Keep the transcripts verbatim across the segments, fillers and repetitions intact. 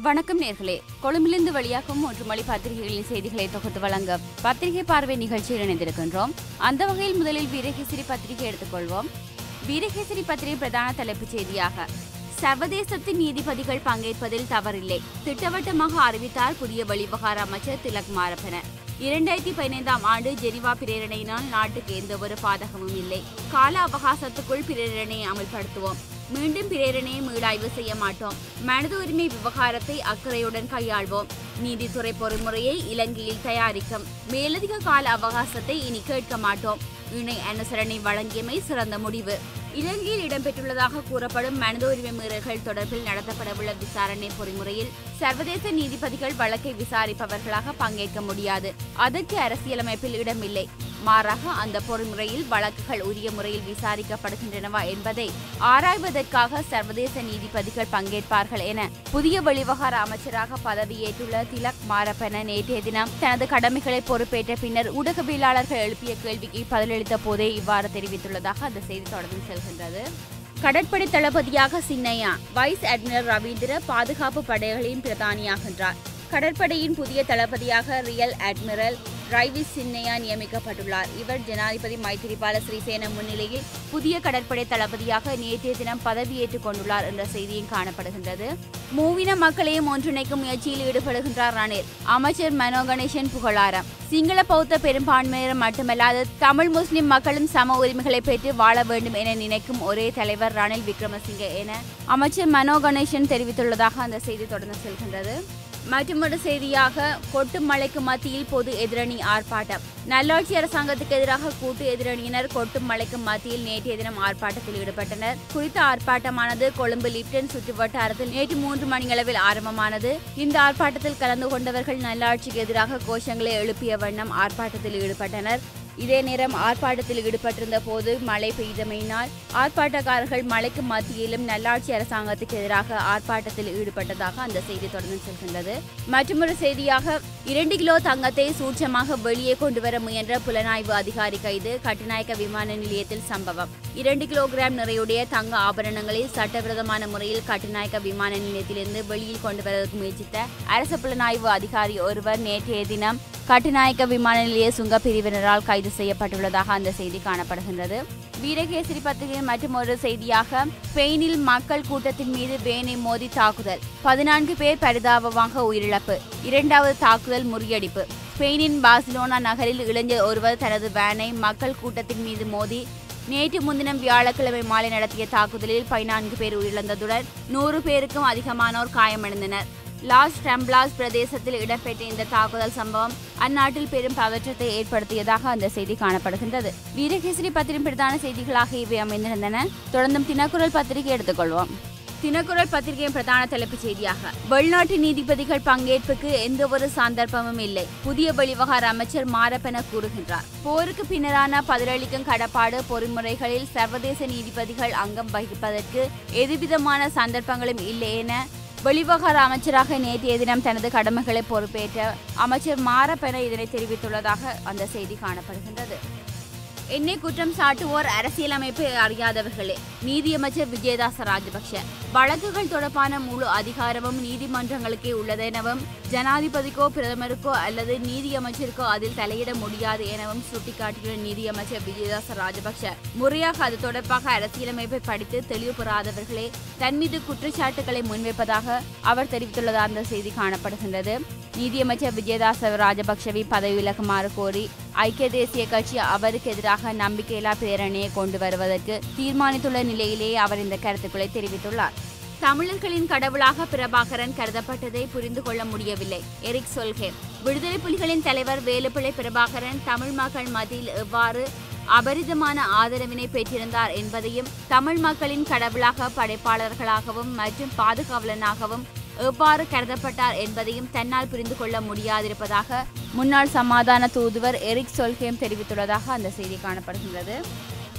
வணக்கம் நேர்களே, கொழும்பிலிருந்து வெளியாகும் மூன்று மொழி பத்திரிகைகளின் செய்திகளை தொகுத்து வழங்க பத்திரிகை பார்வை நிகழ்ச்சியில் இணைந்திருக்கின்றோம். அந்த வகையில் முதலில் வீரகேசரி பத்திரிகை எடுத்துக்கொள்வோம். வீரகேசரி பத்திரிகை பிரதான தலைப்புச் செய்தியாக சர்வதேசத்தின் நீதிபதிகள் பங்கேற்பதில் தவறில்லை, திட்டவட்டமாக அறிவித்தார் புதிய வெளிவிவகார அமைச்சர் திலக் மாரப்பன. இரண்டாயிரத்தி பதினைந்தாம் ஆண்டு ஜெனிவா பிரேரணையினால் நாட்டுக்கு எந்தவொரு பாதகமும் இல்லை. கால அவகாசத்துக்குள் பிரேரணையை அமல்படுத்துவோம். மீண்டும் பிரேரணையை மீளாய்வு செய்ய மாட்டோம். மனித உரிமை விவகாரத்தை அக்கறையுடன் கையாள்வோம். நீதித்துறை பொறிமுறையை இலங்கையில் தயாரிக்கும். மேலதிக கால அவகாசத்தை இனி கேட்க மாட்டோம். இணை அனுசரணை வழங்கியமை சிறந்த முடிவு. இலங்கையில் இடம்பெற்றுள்ளதாக கூறப்படும் மனித உரிமை மீறல்கள் தொடர்பில் நடத்தப்படவுள்ள விசாரணை பொறிமுறையில் சர்வதேச நீதிபதிகள் வழக்கை விசாரிப்பவர்களாக பங்கேற்க முடியாது. அதற்கு அரசியலமைப்பில் இடமில்லை. மாறாக அந்த பொறிமுறையில் வழக்குகள் உரிய முறையில் விசாரிக்கப்படுகின்றனவா என்பதை ஆராய்வதற்காக சர்வதேச நீதிபதிகள் பங்கேற்பார்கள் என புதிய வெளிவிவகார அமைச்சராக பதவியேற்றுள்ள திலக் மாரப்பன நேற்றைய தினம் தனது கடமைகளை பொறுப்பேற்ற பின்னர் ஊடகவியலாளர்கள் எழுப்பிய கேள்விக்கு பதிலளித்த போதே இவ்வாறு தெரிவித்துள்ளதாக அந்த செய்தி தொடர்ந்து செல்கின்றது. கடற்படை தளபதியாக சின்னையா, வைஸ் அட்மிரல் ரவீந்திர பாதுகாப்பு படைகளின் பிரதானியாகின்றார். கடற்படையின் புதிய தளபதியாக ரியல் அட்மிரல் ரைவிஸ் சின்னையா நியமிக்கப்பட்டுள்ளார். இவர் ஜனாதிபதி மைத்திரிபால சிறிசேன முன்னிலையில் புதிய கடற்படை தளபதியாக நேற்றைய தினம் பதவியேற்றுக் கொண்டுள்ளார் என்ற செய்தியும் காணப்படுகின்றது. மூவின மக்களையும் ஒன்றிணைக்கும் முயற்சியில் ஈடுபடுகின்றார் ரணில். அமைச்சர் மனோ கணேசன் புகழாரம். சிங்கள பௌத்த பெரும்பான்மையினர் மட்டுமல்லாது தமிழ் முஸ்லிம் மக்களும் சம உரிமைகளை பெற்று வாழ வேண்டும் என நினைக்கும் ஒரே தலைவர் ரணில் விக்ரமசிங்கே என அமைச்சர் மனோ கணேசன் தெரிவித்துள்ளதாக அந்த செய்தி தொடர்ந்து செல்கின்றது. மற்றொரு செய்தியாக கொட்டும் மழைக்கு மத்தியில் பொது எதிரணி ஆர்ப்பாட்டம். நல்லாட்சி அரசாங்கத்துக்கு எதிராக கூட்டு எதிரணியினர் கொட்டும் மழைக்கு மத்தியில் நேற்றைய தினம் ஆர்ப்பாட்டத்தில் ஈடுபட்டனர். குறித்த ஆர்ப்பாட்டமானது கொழும்பு லிப்டன் சுற்று வட்டாரத்தில் நேற்று மூன்று மணியளவில் ஆரம்பமானது. இந்த ஆர்ப்பாட்டத்தில் கலந்து கொண்டவர்கள் நல்லாட்சிக்கு எதிராக கோஷங்களை எழுப்பிய வண்ணம் ஆர்ப்பாட்டத்தில் ஈடுபட்டனர். இதே நேரம் ஆர்ப்பாட்டத்தில் ஈடுபட்டிருந்த போது மழை பெய்தமையினால் ஆர்ப்பாட்டக்காரர்கள் மழைக்கு மத்தியிலும் நல்லாட்சி அரசாங்கத்துக்கு எதிராக ஆர்ப்பாட்டத்தில் ஈடுபட்டதாக அந்த செய்தி தொடர்ந்து செல்கின்றது. மற்றொரு செய்தியாக இரண்டு கிலோ தங்கத்தை சூட்சமாக வெளியே கொண்டு வர முயன்ற புலனாய்வு அதிகாரி கைது. கட்டுநாயக்க விமான நிலையத்தில் சம்பவம். இரண்டு கிலோகிராம் நிறையுடைய தங்க ஆபரணங்களை சட்டவிரோதமான முறையில் கட்டுநாயக்க விமான நிலையத்திலிருந்து வெளியில் கொண்டு வருவதற்கு முயற்சித்த அரசு புலனாய்வு அதிகாரி ஒருவர் நேற்றைய தினம் கட்டுநாயக்க விமான நிலைய சுங்க பிரிவினரால் கைது செய்யப்பட்டுள்ளதாக அந்த செய்தி காணப்படுகின்றது. வீரகேசரி பத்திரிகையின் மற்றொரு செய்தியாக ஸ்பெயினில் மக்கள் கூட்டத்தின் மீது வேனை மோதி தாக்குதல். பதினான்கு பேர் பரிதாபமாக உயிரிழப்பு. இரண்டாவது தாக்குதல் முறியடிப்பு. ஸ்பெயினின் பார்சிலோனா நகரில் இளைஞர் ஒருவர் தனது வேனை மக்கள் கூட்டத்தின் மீது மோதி நேற்று முன்தினம் வியாழக்கிழமை மாலை நடத்திய தாக்குதலில் பதினான்கு பேர் உயிரிழந்ததுடன் நூறு பேருக்கும் அதிகமானோர் காயமடைந்தனர். லாஸ் டெம்ப்ளாஸ் பிரதேசத்தில் இடம்பெற்ற இந்த தாக்குதல் சம்பவம் அந்நாட்டில் பெரும் பதற்றத்தை ஏற்படுத்தியதாக அந்த செய்தி காணப்படுகின்றது. வீரகேசரி பத்திரிகை பிரதான செய்திகளாக இவை அமைந்திருந்தன. தொடர்ந்தும் தினக்குரல் பத்திரிகை எடுத்துக்கொள்வோம். தினக்குரல் பத்திரிகையின் பிரதான தலைப்புச் செய்தியாக வெளிநாட்டு நீதிபதிகள் பங்கேற்புக்கு எந்த ஒரு சந்தர்ப்பமும் இல்லை, புதிய வெளிவிவகார அமைச்சர் மாரப்பன கூறுகின்றார். போருக்கு பின்னரான பதிலளிக்கும் கடப்பாடு பொறிமுறைகளில் சர்வதேச நீதிபதிகள் அங்கம் வகிப்பதற்கு எதுவிதமான சந்தர்ப்பங்களும் இல்லை என வெளிவிவகார அமைச்சராக நேற்றைய தினம் தனது கடமைகளை பொறுப்பேற்ற அமைச்சர் மாரப்பன இதனை தெரிவித்துள்ளதாக அந்த செய்தி காணப்படுகின்றது. என்னை குற்றம் சாட்டுவோர் அரசியலமைப்பை அறியாதவர்களே. நீதியமைச்சர் விஜயதாச ராஜபக்ஷ. வழக்குகள் தொடர்பான முழு அதிகாரமும் நீதிமன்றங்களுக்கே உள்ளதெனவும் ஜனாதிபதிக்கோ பிரதமருக்கோ அல்லது நீதியமைச்சருக்கோ அதில் தலையிட முடியாது எனவும் சுட்டிக்காட்டியுள்ள நீதியமைச்சர் விஜயதாச ராஜபக்ஷ முறையாக அது தொடர்பாக அரசியலமைப்பை படித்து தெளிவு பெறாதவர்களே தன் மீது குற்றச்சாட்டுகளை முன்வைப்பதாக அவர் தெரிவித்துள்ளதாக அந்த செய்தி காணப்படுகின்றது. நீதியமைச்சர் விஜயதாச ராஜபக்ஷவை பதவி விலகுமாறு கோரி ஐக்கிய தேசிய கட்சி அவருக்கு எதிராக நம்பிக்கையில்லா பிரேரணையை கொண்டு வருவதற்கு தீர்மானித்துள்ள நிலையிலேயே அவர் இந்த கருத்துக்களை தெரிவித்துள்ளார். தமிழர்களின் கடவுளாக பிரபாகரன் கருதப்பட்டதை புரிந்து கொள்ள முடியவில்லை. Erik Solheim. விடுதலை புலிகளின் தலைவர் வேலுப்பிள்ளை பிரபாகரன் தமிழ் மக்கள் மத்தியில் எவ்வாறு அபரிதமான ஆதரவினை பெற்றிருந்தார் என்பதையும் தமிழ் மக்களின் கடவுளாக படைப்பாளர்களாகவும் மற்றும் பாதுகாவலனாகவும் எவ்வாறு கருதப்பட்டார் என்பதையும் தன்னால் புரிந்து கொள்ள முடியாதிருப்பதாக முன்னாள் சமாதான தூதுவர் எரிக் சொல்ஹேம் தெரிவித்துள்ளதாக அந்த செய்தி காணப்படுகின்றது.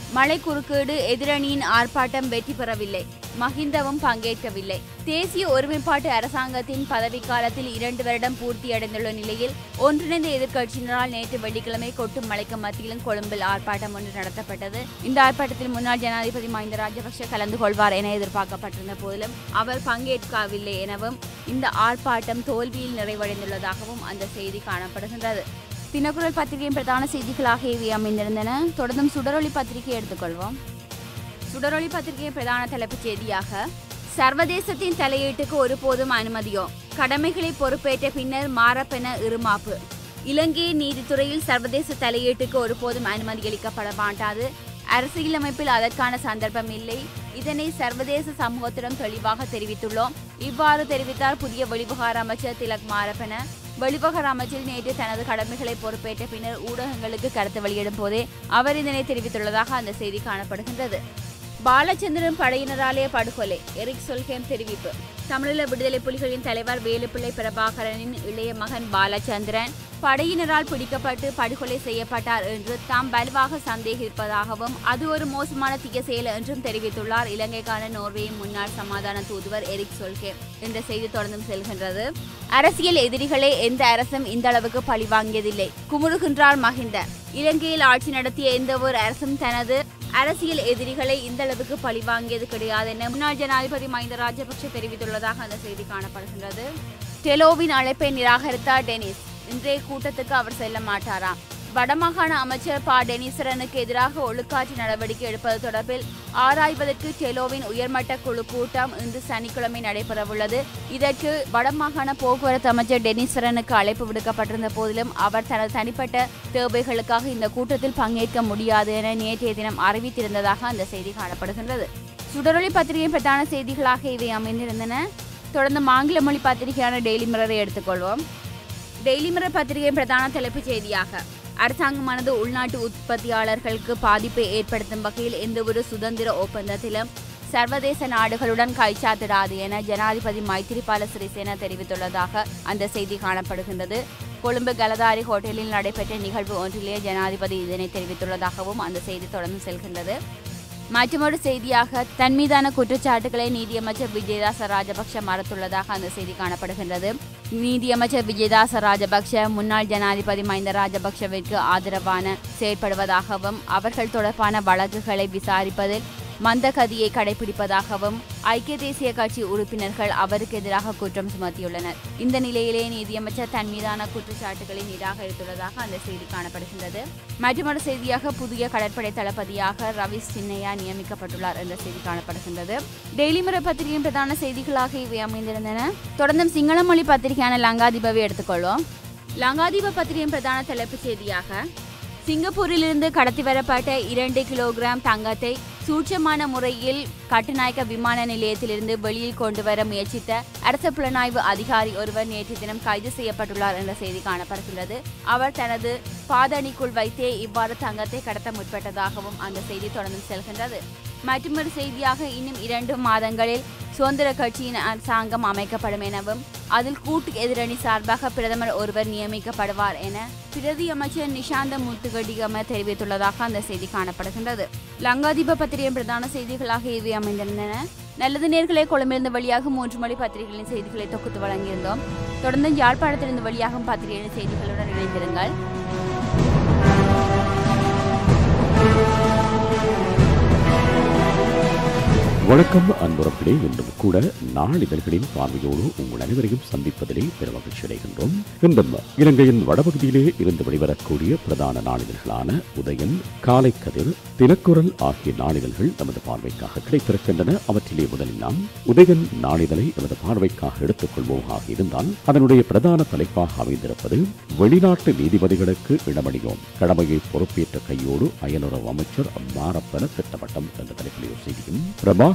மழை குறுக்கீடு எதிரணியின் ஆர்ப்பாட்டம் வெற்றி பெறவில்லை. மஹிந்தவும் பங்கேற்கவில்லை. தேசிய ஒருமைப்பாட்டு அரசாங்கத்தின் பதவிக்காலத்தில் இரண்டு வருடம் பூர்த்தியடைந்துள்ள நிலையில் ஒன்றிணைந்த எதிர்க்கட்சியினரால் நேற்று வெள்ளிக்கிழமை கொட்டும் மழைக்கு மத்தியிலும் கொழும்பில் ஆர்ப்பாட்டம் ஒன்று நடத்தப்பட்டது. இந்த ஆர்ப்பாட்டத்தில் முன்னாள் ஜனாதிபதி மஹிந்த ராஜபக்ஷ கலந்து கொள்வார் என எதிர்பார்க்கப்பட்டிருந்த போதிலும் அவர் பங்கேற்கவில்லை எனவும் இந்த ஆர்ப்பாட்டம் தோல்வியில் நிறைவடைந்துள்ளதாகவும் அந்த செய்தி காணப்படுகின்றது. தினக்குரல் பத்திரிகையின் பிரதான செய்திகளாக இவை அமைந்திருந்தன. தொடர்ந்தும் சுடரொளி பத்திரிகை எடுத்துக்கொள்வோம். சுடரொளி பத்திரிகையின் பிரதான தலைப்புச் செய்தியாக சர்வதேசத்தின் தலையீட்டுக்கு ஒருபோதும் அனுமதியோ, கடமைகளை பொறுப்பேற்ற பின்னர் மாறப்பென இருமாப்பு. இலங்கை நீதித்துறையில் சர்வதேச தலையீட்டுக்கு ஒருபோதும் அனுமதி அளிக்கப்பட மாட்டாது. அரசியலமைப்பில் அதற்கான சந்தர்ப்பம் இல்லை. இதனை சர்வதேச சமூகத்திடம் தெளிவாக தெரிவித்துள்ளோம். இவ்வாறு தெரிவித்தார் புதிய வெளிவிவகார அமைச்சர் திலக் மாரப்பன. வெளிவிவகார அமைச்சர் நேற்று தனது கடமைகளை பொறுப்பேற்ற பின்னர் ஊடகங்களுக்கு கருத்து வெளியிடும் போதே அவர் இதனை தெரிவித்துள்ளதாக அந்த செய்தி காணப்படுகின்றது. பாலச்சந்திரன் படையினராலே படுகொலை, எரிக் சொல்ஹேம் தெரிவிப்பு. தமிழீழ விடுதலை புலிகளின் தலைவர் வேலுப்பிள்ளை பிரபாகரனின் இளைய மகன் பாலச்சந்திரன் படையினரால் பிடிக்கப்பட்டு படுகொலை செய்யப்பட்டார் என்று தாம் வலுவாக சந்தேகிப்பதாகவும் அது ஒரு மோசமான தீய செயல் என்றும் தெரிவித்துள்ளார் இலங்கைக்கான நோர்வேயின் முன்னாள் சமாதான தூதுவர் எரிக் சொல்ஹேம் என்ற செய்தி தொடர்ந்தும் செல்கின்றது. அரசியல் எதிரிகளை எந்த அரசும் இந்த அளவுக்கு பழிவாங்கியதில்லை, குமுறுகின்றார் மஹிந்த. இலங்கையில் ஆட்சி நடத்திய எந்த ஒரு அரசும் தனது அரசியல் எதிரிகளை இந்த அளவுக்கு பழிவாங்கியது கிடையாது என முன்னாள் ஜனாதிபதி மஹிந்த ராஜபக்ஷ தெரிவித்துள்ளதாக அந்த செய்தி காணப்படுகின்றது. டெலோவின் அழைப்பை நிராகரித்தார் டெனிஸ். இன்றைய கூட்டத்துக்கு அவர் செல்ல மாட்டாராம். வடமாகாண அமைச்சர் ப டெனிசரனுக்கு எதிராக ஒழுக்காற்று நடவடிக்கை எடுப்பது தொடர்பில் ஆராய்வதற்கு டெலோவின் உயர்மட்ட குழு கூட்டம் இன்று சனிக்கிழமை நடைபெறவுள்ளது. இதற்கு வடமாகாண போக்குவரத்து அமைச்சர் டெனிசரனுக்கு அழைப்பு விடுக்கப்பட்டிருந்த போதிலும் அவர் தனது தனிப்பட்ட தேவைகளுக்காக இந்த கூட்டத்தில் பங்கேற்க முடியாது என நேற்றைய தினம் அறிவித்திருந்ததாக அந்த செய்தி காணப்படுகின்றது. சுடரொளி பத்திரிகையின் பிரதான செய்திகளாக இவை அமைந்திருந்தன. தொடர்ந்து ஆங்கில மொழி பத்திரிகையான டெய்லி மிரரை எடுத்துக்கொள்வோம். டெய்லி மிரர் பத்திரிகையின் பிரதான தலைப்புச் செய்தியாக அரசாங்கமானது உள்நாட்டு உற்பத்தியாளர்களுக்கு பாதிப்பை ஏற்படுத்தும் வகையில் எந்தவொரு சுதந்திர ஒப்பந்தத்திலும் சர்வதேச நாடுகளுடன் கைச்சாத்திடாது என ஜனாதிபதி மைத்திரிபால சிறிசேன தெரிவித்துள்ளதாக அந்த செய்தி காணப்படுகின்றது. கொழும்பு கலதாரி ஹோட்டலில் நடைபெற்ற நிகழ்வு ஒன்றிலே ஜனாதிபதி இதனை தெரிவித்துள்ளதாகவும் அந்த செய்தி தொடர்ந்து செல்கின்றது. மற்றொரு செய்தியாக தன் மீதான குற்றச்சாட்டுகளை நீதியமைச்சர் விஜயதாச ராஜபக்ஷ மறுத்துள்ளதாக அந்த செய்தி காணப்படுகின்றது. நீதியமைச்சர் விஜயதாச ராஜபக்ஷ முன்னாள் ஜனாதிபதி மஹிந்த ராஜபக்ஷவிற்கு ஆதரவான செயற்படுவதாகவும் அவர்கள் தொடர்பான வழக்குகளை விசாரிப்பதில் மந்தகதியை கடைபிடிப்பதாகவும் ஐக்கிய தேசிய கட்சி உறுப்பினர்கள் அவருக்கு எதிராக குற்றம் சுமத்தியுள்ளனர். இந்த நிலையிலே நீதியமைச்சர் தன் மீதான குற்றச்சாட்டுகளை நிராகரித்துள்ளதாக அந்த செய்தி காணப்படுகின்றது. மற்றொரு செய்தியாக புதிய கடற்படை தளபதியாக ரவிஸ் சின்னையா நியமிக்கப்பட்டுள்ளார் என்ற செய்தி காணப்படுகின்றது. டெய்லி மிரர் பத்திரிகையின் பிரதான செய்திகளாக இவை அமைந்திருந்தன. தொடர்ந்தும் சிங்கள மொழி பத்திரிகையான லங்காதீபவை எடுத்துக்கொள்வோம். லங்காதீப பத்திரிகையின் பிரதான தலைப்புச் செய்தியாக சிங்கப்பூரிலிருந்து கடத்தி வரப்பட்ட இரண்டு கிலோகிராம் தங்கத்தை சூட்சமான முறையில் கட்டுநாயக்க விமான நிலையத்திலிருந்து வெளியில் கொண்டு வர முயற்சித்த அரசு புலனாய்வு அதிகாரி ஒருவர் நேற்று தினம் கைது செய்யப்பட்டுள்ளார் என்ற செய்தி காணப்படுகின்றது. அவர் தனது பாதணிக்குள் வைத்தே இவ்வாறு தங்கத்தை கடத்த முற்பட்டதாகவும் அந்த செய்தி தொடர்ந்து செல்கின்றது. மற்றொரு செய்தியாக இன்னும் இரண்டு மாதங்களில் சுதந்திர கட்சியின் அரசாங்கம் அமைக்கப்படும் எனவும் அதில் கூட்டு எதிரணி சார்பாக பிரதமர் ஒருவர் நியமிக்கப்படுவார் என பிரதி அமைச்சர் நிஷாந்த முத்துகடிகம தெரிவித்துள்ளதாக அந்த செய்தி காணப்படுகின்றது. லங்காதீப பத்திரிகையின் பிரதான செய்திகளாக இவை அமைந்திருந்தன. நல்லது நேர்களை கொழும்பிலிருந்து வெளியாகும் மூன்று மொழி பத்திரிகைகளின் செய்திகளை தொகுத்து வழங்கியிருந்தோம். தொடர்ந்து யாழ்ப்பாணத்திலிருந்து வெளியாகும் பத்திரிகைகளின் செய்திகளுடன் இணைந்திருங்கள். வணக்கம் அன்புறப்படே, இன்றும் கூட நாளிதழ்களின் பார்வையோடு உங்கள் அனைவரையும் சந்திப்பதிலே பெருமகிழ்ச்சி அடைகின்றோம். இன்றும் இலங்கையின் வடபகுதியிலே இருந்து வெளிவரக்கூடிய பிரதான நாளிதழ்களான உதயன், காலைக்கதிர், தினக்குரல் ஆகிய நாளிதழ்கள் நமது பார்வைக்காக கிடைத்திருக்கின்றன. அவற்றிலே முதலில் நாம் உதயன் நாளிதழை நமது பார்வைக்காக எடுத்துக் கொள்வோமாக இருந்தால் அதனுடைய பிரதான தலைப்பாக அமைந்திருப்பது வெளிநாட்டு நீதிபதிகளுக்கு இடமளியோம், கடமையை பொறுப்பேற்ற கையோடு அயலுறவு அமைச்சர் மாரப்பன திட்டவட்டம் என்ற தலைப்பிலே செய்தியும், பிரபா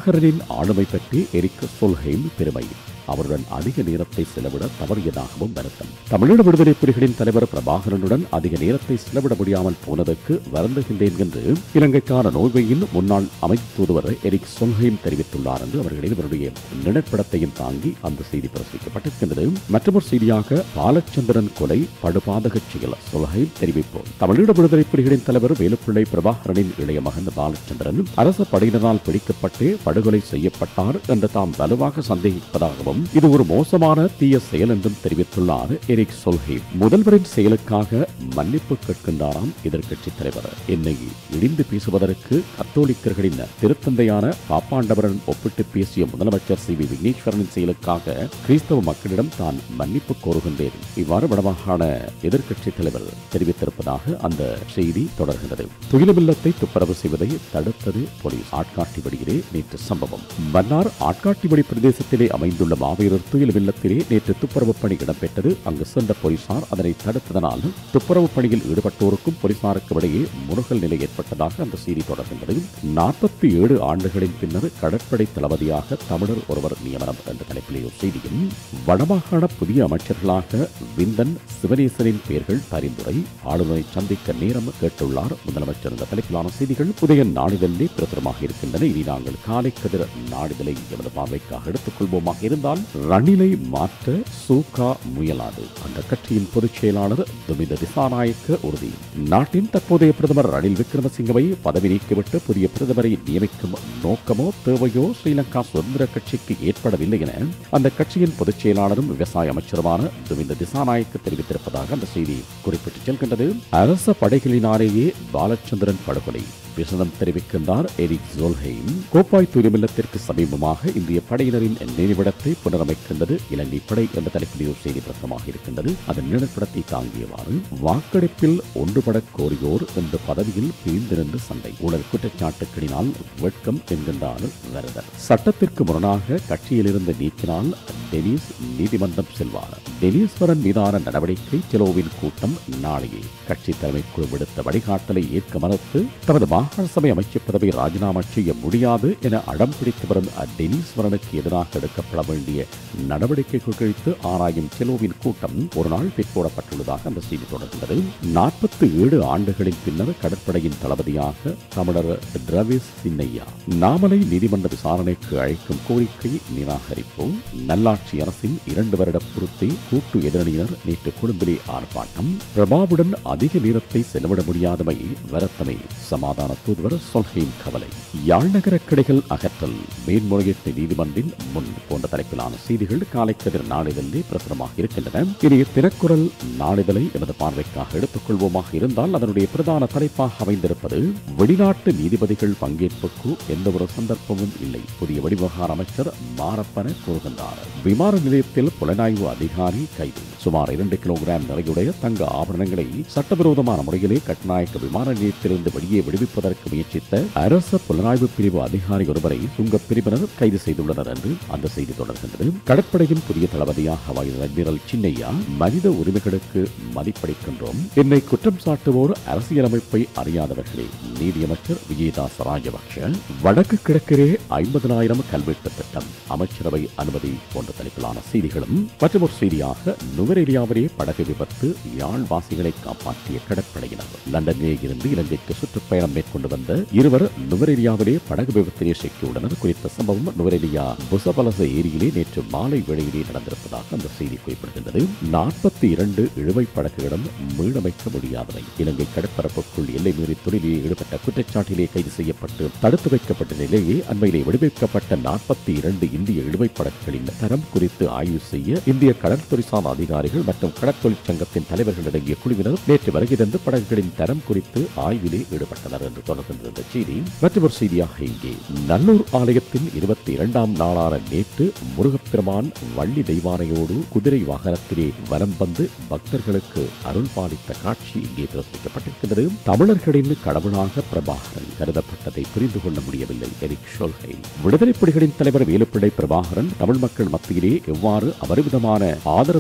பிரபாகரனின் ஆளுமை பற்றி எரிக் சொல்ஹெய்ம் பெருமை. அவருடன் அதிக நேரத்தை செலவிட தவறியதாகவும் வருத்தம். தமிழீழ விடுதலை புலிகளின் தலைவர் பிரபாகரனுடன் அதிக நேரத்தை செலவிட முடியாமல் போனதற்கு வருந்துகின்றேன் என்று இலங்கைக்கான நோர்வேயின் முன்னாள் அமைச்சு தூதுவர் எரிக் சொல்ஹெய்ம் தெரிவித்துள்ளார் என்று அவர்களின் இவருடைய நிழற்படத்தையும் தாங்கி அந்த செய்தி பிரசுரிக்கப்பட்டிருக்கின்றது. மற்றொரு செய்தியாக பாலச்சந்திரன் கொலை படுபாதக செயல் சொல்ஹெய்ம் தெரிவிப்போம். தமிழீழ விடுதலை புலிகளின் தலைவர் வேலுப்பிள்ளை பிரபாகரனின் இளைய மகன் பாலச்சந்திரன் அரச படையினரால் பிடிக்கப்பட்டு படுகொலை செய்யப்பட்டார் என்று தாம் வலுவாக சந்தேகிப்பதாகவும் இது ஒரு மோசமான தீய செயல் என்றும் தெரிவித்துள்ளார் எரிக் சொல்ஹெய்ம். முதல்வரின் செயலுக்காக மன்னிப்பு கேட்கின்றாராம் எதிர்க்கட்சித் தலைவர். என்னை இடிந்து பேசுவதற்கு கத்தோலிக்கர்களின் திருத்தந்தையான பாப்பாண்டவரன் ஒப்பிட்டு பேசிய முதலமைச்சர் சி வி விக்னேஸ்வரனின் செயலுக்காக கிறிஸ்தவ மக்களிடம் தான் மன்னிப்பு கோருகின்றேன். இவ்வாறு வடமாகாண எதிர்க்கட்சித் தலைவர் தெரிவித்திருப்பதாக அந்த செய்தி தொடர்கிறது. துயிலுமில்லத்தை துப்புரவு செய்வதை தடுத்தது போலீஸ். ஆட்காட்டிவடியிலே நேற்று சம்பவம். மன்னார் ஆட்காட்டிவடி பிரதேசத்திலே அமைந்துள்ள மாவீரர் துயில் இல்லத்திலே நேற்று துப்புரவு பணி இடம்பெற்றது. அங்கு சென்ற போலீசார் அதனை தடுத்ததனால் துப்புரவு பணியில் ஈடுபட்டோருக்கும் போலீசாருக்கும் இடையே முருகல் நிலை ஏற்பட்டதாக அந்த செய்தி தொடர்கின்றது. நாற்பத்தி ஏழு ஆண்டுகளின் பின்னர் கடற்படை தளபதியாக தமிழர் ஒருவர் நியமனம் என்ற தலைப்பிலே ஒரு செய்தியும், வடமாகாண புதிய அமைச்சர்களாக விந்தன் சிவனேசனின் பெயர்கள் பரிந்துரை, ஆளுநரை சந்திக்க நேரம் கேட்டுள்ளார் முதலமைச்சர் என்ற தலைப்பிலான செய்திகள் புதிய நாளிதழிலே பிரசுரமாக இருக்கின்றன. இனி நாங்கள் காலை கதிர் நாளிதழை எமது பார்வைக்காக எடுத்துக் கொள்வோமாக இருந்தால் ரணிலை மாற்ற சூகா முயலாது. அந்த கட்சியின் பொதுச் செயலாளர் துமிந்த திசாநாயக்க உறுதி. நாட்டின் தற்போதைய பிரதமர் ரணில் விக்ரமசிங்கவை பதவி நீக்கிவிட்டு புதிய பிரதமரை நியமிக்கும் நோக்கமோ தேவையோ ஸ்ரீலங்கா சுதந்திர கட்சிக்கு ஏற்படவில்லை என அந்த கட்சியின் பொதுச் செயலாளரும் விவசாய அமைச்சருமான துமிந்த திசாநாயக்க தெரிவித்திருப்பதாக அந்த செய்தி குறிப்பிட்டு செல்கின்றது. அரச படைகளினாலேயே பாலச்சந்திரன் படுகொலை விசனம் தெரிவிக்கின்றார் எரிக் சொல்ஹெய்ம். கோப்பாய் துயிலுமில்லத்திற்கு சமீபமாக இந்திய படையினரின் நினைவிடத்தை புனரமைக்கின்றது இலங்கை படை என்ற தலைப்பில் ஒரு செய்தி பிரசமாக இருக்கின்றது. அதன் நிழற்படத்தை தாங்கியவாறு வாக்கெடுப்பில் ஒன்றுபட கோரியோர் என்ற பதவியில் பிரிந்து நின்று சண்டை ஊழல் குற்றச்சாட்டுக்களினால் வெட்கம் என்கின்றார் வரதர். சட்டத்திற்கு முரணாக கட்சியிலிருந்து நீக்கினால் டெனிஸ் நீதிமன்றம் செல்வார். டெனீஸ்வரன் மீதான நடவடிக்கை செலோவின் கூட்டம் நாளையே. கட்சி தலைமைக்குழு விடுத்த வழிகாட்டலை ஏற்க மறுத்து தமது மாகாண சபை அமைச்சர் பதவியை ராஜினாமா செய்ய முடியாது என அடம் பிடித்து வரும் டெனீஸ்வரனுக்கு எதிராக எடுக்கப்பட வேண்டிய நடவடிக்கைகள் குறித்து ஆராயும் செலோவின் கூட்டம் ஒரு நாள் பிற்போடப்பட்டுள்ளதாக அந்த செய்தி தொடர்கிறது. நாற்பத்தி ஏழு ஆண்டுகளின் பின்னர் கடற்படையின் தளபதியாக தமிழர் டிராவிஸ் சின்னையா. நாமலை நீதிமன்ற விசாரணைக்கு அழைக்கும் கோரிக்கை நிராகரிப்பு. நல்லாட்சி அரசின் இரண்டு வருட பூர்த்தி கூட்டு எதிரணியினர் நேற்று கொழும்பிலே ஆர்ப்பாட்டம். பிரபாவுடன் அதிக நேரத்தை செலவிட முடியாதமை வருத்தமே சமாதான தூதுவர் சொல்ஹெய்ம் கவலை. யாழ்நகர கிளைகள் அகற்றல் மேன்முறையீட்டு நீதிமன்றின் முன் போன்ற தலைப்பிலான செய்திகள் காலை கதிர் நாளிதழிலே பிரசுரமாக இருக்கின்றன. இனிய தினக்குரல் நாளிதழை எமது பார்வைக்காக எடுத்துக் கொள்வோமாக இருந்தால் அதனுடைய பிரதான தலைப்பாக அமைந்திருப்பது வெளிநாட்டு நீதிபதிகள் பங்கேற்புக்கு எந்த ஒரு சந்தர்ப்பமும் இல்லை, புதிய வெளிவிவகார அமைச்சர் மாரப்பன கூறுகின்றார். விமான நிலையத்தில் புலனாய்வு அதிகாரி கைது. சுமார் இரண்டு கிலோகிராம் நிறையுடைய தங்க ஆபரணங்களை சட்டவிரோதமான முறையிலே கட்நாயக்க விமான நிலையத்திலிருந்து வெளியே விடுவிப்பதற்கு முயற்சித்த அரச புலனாய்வு பிரிவு அதிகாரி ஒருவரை சுங்கப் பிரிவினர் கைது செய்துள்ளனர் என்று அந்த செய்தி தொடர்கின்றது. கடற்படையின் புதிய தளபதியாக அட்மிரல் சின்னையா மனித உரிமைகளுக்கு மதிப்பளிக்கின்றோம், என்னை குற்றம் சாட்டுவோர் அரசியலமைப்பை அறியாதவர்களே. நீதியமைச்சர் விஜயதாஸ் ராஜபக்ஷ. வடக்கு கிழக்கிலே ஐம்பதனாயிரம் கல்வெட்டு திட்டம் அமைச்சரவை அனுமதி போன்ற தலைப்பிலான செய்திகளும் மற்றொரு செய்தியாக நுவரெலியாவிலே படகு விபத்து யாழ்வாசிகளை காப்பாற்றிய கடற்படையினர். லண்டனிலே இருந்து இலங்கைக்கு சுற்றுப்பயணம் மேற்கொண்டு வந்த இருவர் நுவரெலியாவிலே படகு விபத்திலே சிக்கியுள்ளனர். குறித்த சம்பவம் நுவரெலியா புசபலச ஏரியிலே நேற்று மாலை வேளையிலே நடந்திருப்பதாக அந்த செய்தி குறிப்பிடுகின்றது. நாற்பத்தி இரண்டு இழுவை படகுகளும் மீளமைக்க முடியாதவை. இலங்கை கடற்பரப்புக்குள் எல்லை மீறி தொழிலிலே ஈடுபட்ட குற்றச்சாட்டிலே கைது செய்யப்பட்டு தடுத்து வைக்கப்பட்ட நிலையே அண்மையிலே விடுவிக்கப்பட்ட நாற்பத்தி இரண்டு இந்திய இழுவை படகுகளின் தரம் குறித்து ஆய்வு செய்ய இந்திய கடற்துறை சார்ந்த அதிகாரிகள் மற்றும் கடற்தொழிற் சங்கத்தின் தலைவர்கள் அடங்கிய குழுவினர் நேற்று வருகை தந்து படகுகளின் தரம் குறித்து ஆய்விலே ஈடுபட்டனர் என்று தொடர்கின்ற செய்தி. மற்றொரு செய்தியாக இங்கே நல்லூர் ஆலயத்தின் இருபத்தி இரண்டாம் நாளான நேற்று முருகப்பெருமான் வள்ளி தெய்வானையோடு குதிரை வாகனத்திலே வலம் வந்து பக்தர்களுக்கு அருள் பாலித்த காட்சி இங்கே பிரசுரிக்கப்பட்டிருக்கிறது. தமிழர்களின் கடவுளாக பிரபாகரன் கருதப்பட்டதை புரிந்து கொள்ள முடியவில்லை எரிக் சொல்ஹெய்ம். விடுதலை புலிகளின் தலைவர் வேலுப்பிள்ளை பிரபாகரன் தமிழ் மக்கள் மத்தியிலே எவ்வாறு அபரிமிதமான ஆதரவினை பெற்றிருந்தார்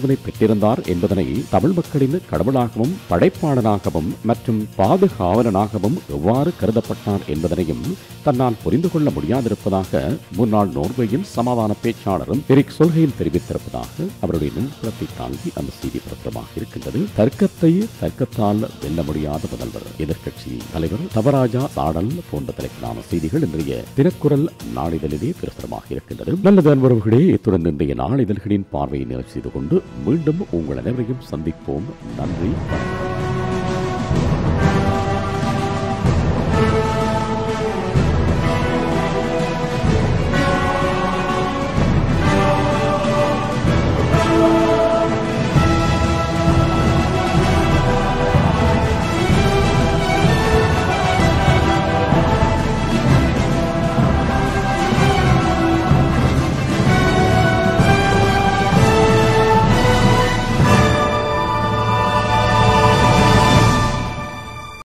இருந்தார் என்பதனை தமிழ் மக்களின் கடவுளாகவும் படைப்பாளனாகவும் மற்றும் பாதுகாவலனாகவும் எவ்வாறு கருதப்பட்டார் என்பதனையும் தன்னால் புரிந்து கொள்ள முடியாதிருப்பதாக முன்னாள் நோர்வேயின் சமாதான பேச்சாளரும் எரிக் சொல்ஹெய்ம் தெரிவித்திருப்பதாக அவருடைய நூல்புறத்தை தாங்கி அந்த செய்தி பிரசுரமாக இருக்கின்றது. தர்க்கத்தை தர்க்கத்தால் வெல்ல முடியாத முதல்வர், எதிர்க்கட்சி தலைவர், தவராஜா சாடல் போன்ற தலைப்பிலான செய்திகள் இன்றைய தினக்குரல் நாளிதழிலே பிரசுரமாக இருக்கின்றது. நல்லது அன்பர்களே, இத்துடன் இன்றைய நாளிதழ்களின் பார்வையை நிறைவு செய்து கொண்டு மீண்டும் உங்கள் அனைவரையும் சந்திப்போம். நன்றி.